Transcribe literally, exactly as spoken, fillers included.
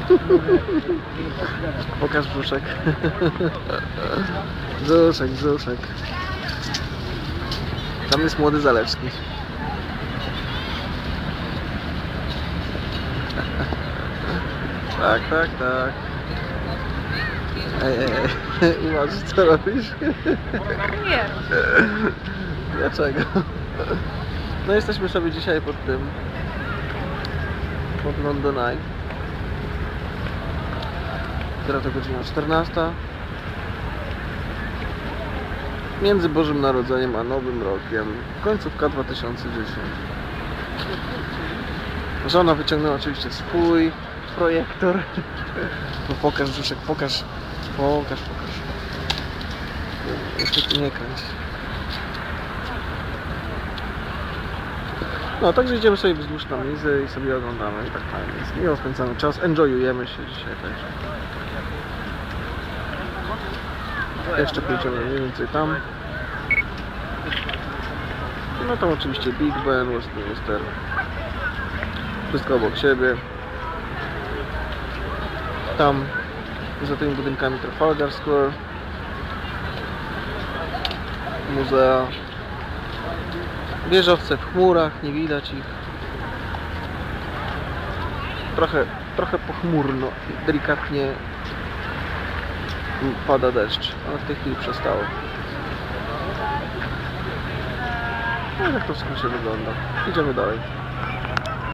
Pokaż brzuszek. Brzuszek, brzuszek. Tam jest młody Zalewski. Tak, tak, tak. Ej, ej, ej. Uważaj, co robisz? Nie. Dlaczego? No jesteśmy sobie dzisiaj pod tym, pod London Eye. Która to godzina czternasta. Między Bożym Narodzeniem a Nowym Rokiem. Końcówka dwa tysiące dziesiąty. Żona wyciągnęła oczywiście swój projektor. No pokaż brzuszek, pokaż. Pokaż, pokaż. Jeszcze tu nie kręć. No, także idziemy sobie wzdłuż Tamizy i sobie oglądamy. I tak fajnie jest. Miło spędzamy czas, enjoyujemy się dzisiaj także. Jeszcze pójdziemy mniej więcej tam. No tam oczywiście Big Ben, Westminster. Wszystko obok siebie. Tam za tymi budynkami Trafalgar Square. Muzea. Wieżowce w chmurach, nie widać ich. Trochę, trochę pochmurno, delikatnie pada deszcz, ale w tej chwili przestało. No i tak to w skrócie wygląda. Idziemy dalej.